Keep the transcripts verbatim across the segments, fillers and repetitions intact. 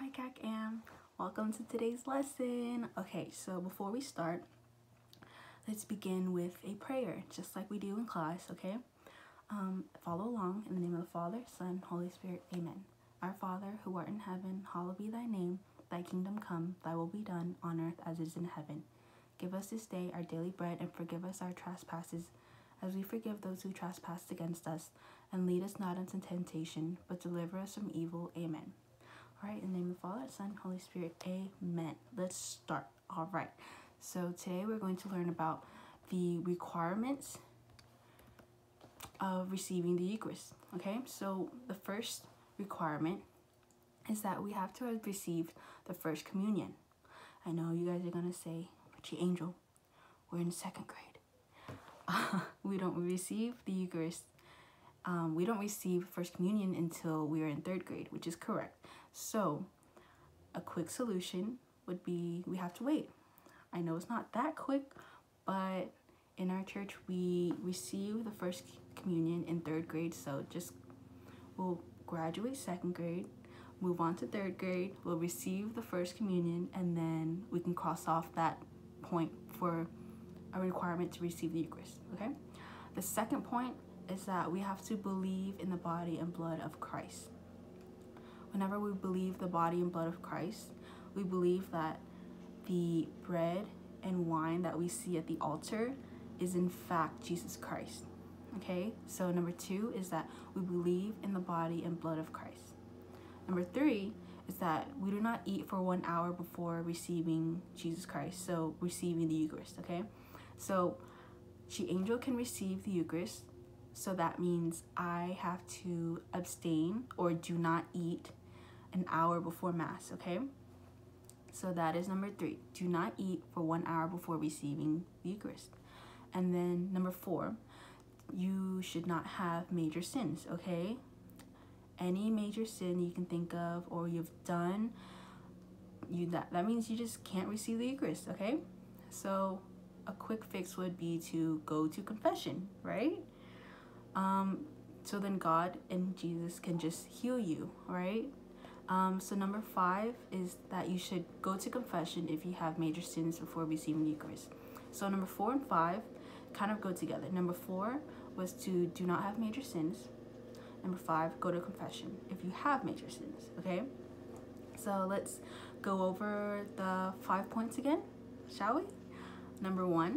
Hi C A C Am, welcome to today's lesson. Okay, so before we start, let's begin with a prayer, just like we do in class, okay? Um, follow along in the name of the Father, Son, Holy Spirit, amen. Our Father, who art in heaven, hallowed be thy name. Thy kingdom come, thy will be done, on earth as it is in heaven. Give us this day our daily bread, and forgive us our trespasses, as we forgive those who trespass against us. And lead us not into temptation, but deliver us from evil, amen. All right, in the name of the Father, Son, Holy Spirit, amen. Let's start. All right, so today we're going to learn about the requirements of receiving the Eucharist, okay? So the first requirement is that we have to have received the first communion. I know you guys are going to say, Richie Angel, we're in second grade. Uh, we don't receive the Eucharist. Um, we don't receive First Communion until we are in third grade, which is correct. So a quick solution would be we have to wait. I know it's not that quick, but in our church, we receive the First Communion in third grade. So just we'll graduate second grade, move on to third grade, we'll receive the First Communion, and then we can cross off that point for a requirement to receive the Eucharist, okay? The second point is that we have to believe in the body and blood of Christ. Whenever we believe the body and blood of Christ, we believe that the bread and wine that we see at the altar is in fact Jesus Christ, okay? So number two is that we believe in the body and blood of Christ. Number three is that we do not eat for one hour before receiving Jesus Christ, so receiving the Eucharist, okay? So She Angel can receive the Eucharist, so that means I have to abstain or do not eat an hour before Mass, okay? So that is number three. Do not eat for one hour before receiving the Eucharist. And then number four, you should not have major sins, okay? Any major sin you can think of or you've done, you that, that means you just can't receive the Eucharist, okay? So a quick fix would be to go to confession, right? Um, so then God and Jesus can just heal you, right? Um, so number five is that you should go to confession if you have major sins before receiving the Eucharist. So number four and five kind of go together. Number four was to do not have major sins. Number five, go to confession if you have major sins, okay? So let's go over the five points again, shall we? Number one,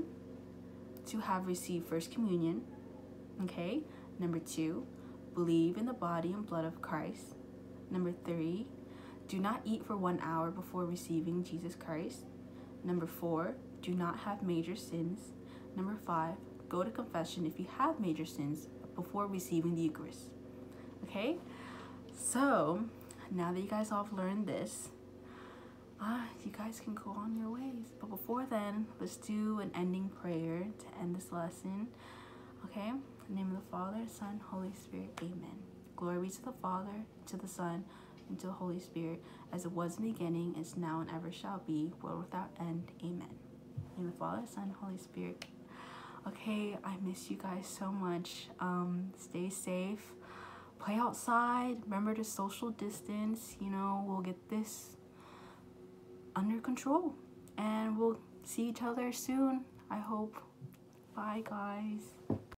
to have received First Communion, okay? Number two, believe in the body and blood of Christ. Number three, do not eat for one hour before receiving Jesus Christ. Number four, do not have major sins. Number five, go to confession if you have major sins before receiving the Eucharist. Okay, so now that you guys all have learned this, ah, you guys can go on your ways. But before then, let's do an ending prayer to end this lesson. Okay, in the name of the Father, Son, Holy Spirit, amen. Glory be to the Father, to the Son, and to the Holy Spirit, as it was in the beginning, is now, and ever shall be, world without end, amen. In the name of the Father, Son, Holy Spirit. Okay, I miss you guys so much. Um, stay safe. Play outside. Remember to social distance. You know, we'll get this under control. And we'll see each other soon, I hope. Bye, guys.